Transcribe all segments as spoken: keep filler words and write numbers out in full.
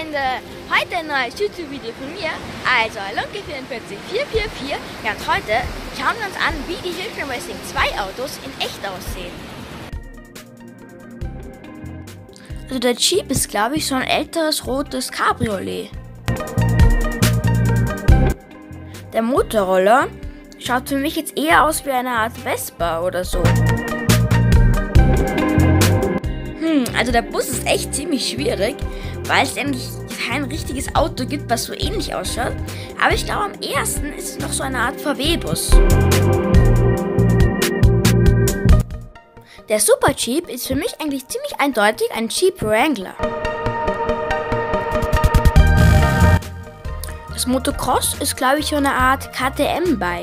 Freunde, heute ein neues YouTube-Video von mir, also Lunke vier vier vier vier vier. Ja, und heute schauen wir uns an, wie die Hillclimb Racing zwei Autos in echt aussehen. Also der Jeep ist, glaube ich, so ein älteres rotes Cabriolet. Der Motorroller schaut für mich jetzt eher aus wie eine Art Vespa oder so. Hm, also der Bus ist echt ziemlich schwierig, weil es eigentlich kein richtiges Auto gibt, was so ähnlich ausschaut. Aber ich glaube, am ehesten ist es noch so eine Art V W-Bus. Der Super Jeep ist für mich eigentlich ziemlich eindeutig ein Jeep Wrangler. Das Motocross ist, glaube ich, so eine Art K T M-Bike.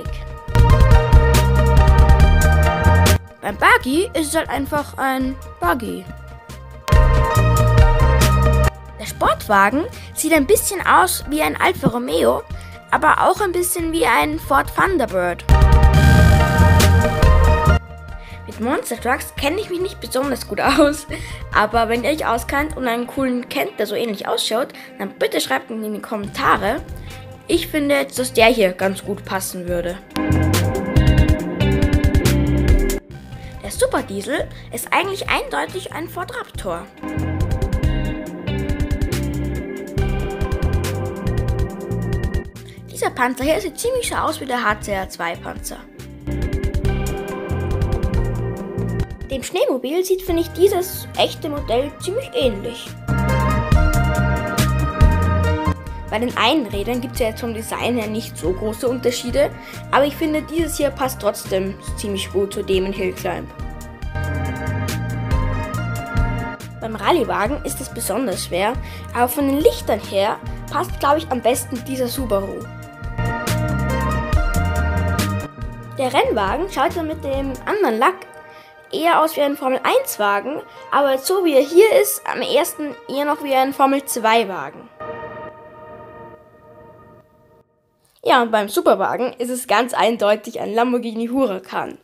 Beim Buggy ist es halt einfach ein Buggy. Der Sportwagen sieht ein bisschen aus wie ein Alfa Romeo, aber auch ein bisschen wie ein Ford Thunderbird. Mit Monster Trucks kenne ich mich nicht besonders gut aus, aber wenn ihr euch auskennt und einen coolen kennt, der so ähnlich ausschaut, dann bitte schreibt ihn in die Kommentare. Ich finde jetzt, dass der hier ganz gut passen würde. Der Super Diesel ist eigentlich eindeutig ein Ford Raptor. Dieser Panzer hier sieht ziemlich so aus wie der H C R zwei Panzer. Dem Schneemobil sieht, finde ich, dieses echte Modell ziemlich ähnlich. Bei den Einrädern gibt es ja jetzt vom Design her nicht so große Unterschiede, aber ich finde, dieses hier passt trotzdem ziemlich gut zu dem in Hillclimb. Beim Rallyewagen ist es besonders schwer, aber von den Lichtern her passt, glaube ich, am besten dieser Subaru. Der Rennwagen schaut dann mit dem anderen Lack eher aus wie ein Formel eins Wagen, aber so wie er hier ist, am ersten eher noch wie ein Formel zwei Wagen. Ja, und beim Superwagen ist es ganz eindeutig ein Lamborghini Huracan.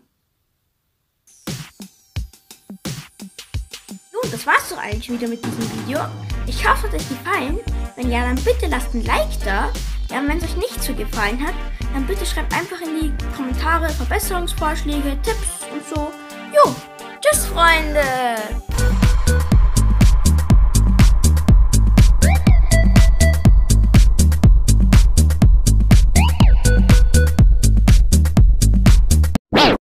Nun, das war's doch eigentlich wieder mit diesem Video. Ich hoffe, es hat euch gefallen. Wenn ja, dann bitte lasst ein Like da. Ja, und wenn es euch nicht so gefallen hat, dann bitte schreibt einfach in die Kommentare Verbesserungsvorschläge, Tipps und so. Jo, tschüss Freunde!